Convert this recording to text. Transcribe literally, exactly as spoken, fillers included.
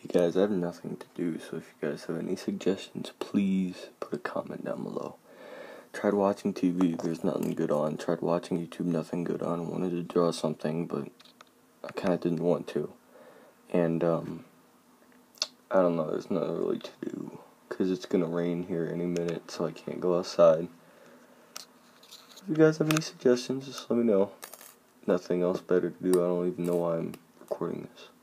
Hey guys, I have nothing to do, so if you guys have any suggestions, please put a comment down below. Tried watching T V, there's nothing good on. Tried watching YouTube, nothing good on. I wanted to draw something, but I kind of didn't want to. And, um, I don't know, there's nothing really to do, because it's gonna rain here any minute, so I can't go outside. If you guys have any suggestions, just let me know. Nothing else better to do, I don't even know why I'm recording this.